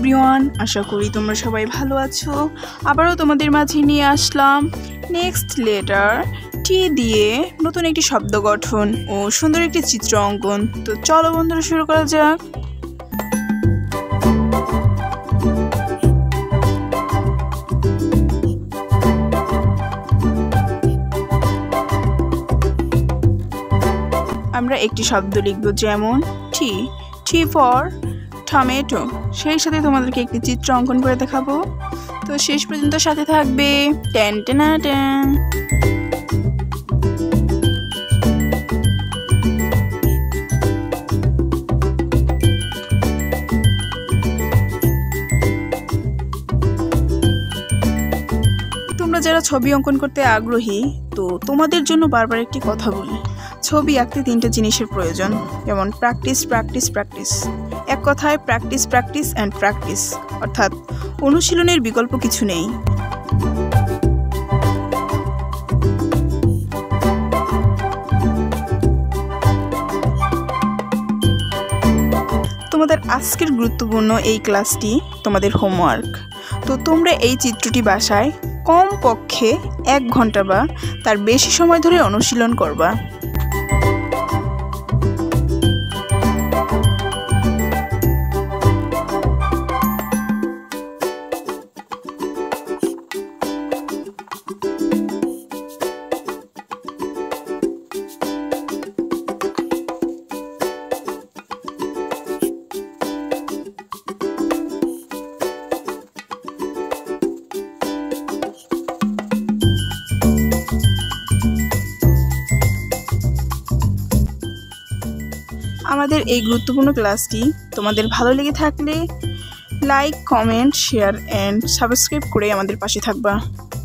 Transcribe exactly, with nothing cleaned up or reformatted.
Everyone, আশা করি তোমরা সবাই ভালো আছো। আবারও তোমাদের মাঝে নিয়ে আসলাম নেক্সট লেটার টি দিয়ে নতুন একটি শব্দ গঠন ও সুন্দর একটি চিত্র অঙ্কন। তো চলো বন্ধুরা, শুরু করা যাক। আমরা একটি শব্দ লিখব, যেমন টি টি ফর টমেটো। সেই সাথে তোমাদেরকে একটি চিত্র অঙ্কন করে দেখাবো। তো শেষ পর্যন্ত সাথে থাকবে। টেন টেনা টেন। তোমরা যারা ছবি অঙ্কন করতে আগ্রহী, তো তোমাদের জন্য বারবার একটি কথা বলি, ছবি আঁকতে তিনটা জিনিসের প্রয়োজন, যেমন প্র্যাকটিস প্র্যাকটিস প্র্যাকটিস। এক কথায় প্র্যাকটিস প্র্যাকটিস অ্যান্ড প্র্যাকটিস, অর্থাৎ অনুশীলনের বিকল্প কিছু নেই। তোমাদের আজকের গুরুত্বপূর্ণ এই ক্লাসটি তোমাদের হোমওয়ার্ক। তো তোমরা এই চিত্রটি বাসায় কম পক্ষে এক ঘন্টা বা তার বেশি সময় ধরে অনুশীলন করবা। আমাদের এই গুরুত্বপূর্ণ ক্লাসটি তোমাদের ভালো লেগে থাকলে like, comment, share and subscribe করে আমাদের পাশে থাকবা।